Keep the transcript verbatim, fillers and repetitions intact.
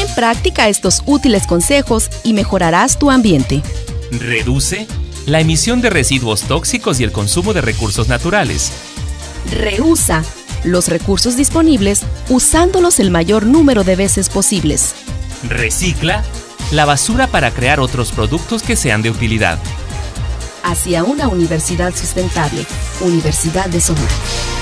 Pon en práctica estos útiles consejos y mejorarás tu ambiente. Reduce la emisión de residuos tóxicos y el consumo de recursos naturales. Reusa los recursos disponibles usándolos el mayor número de veces posibles. Recicla la basura para crear otros productos que sean de utilidad. Hacia una universidad sustentable. Universidad de Sonora.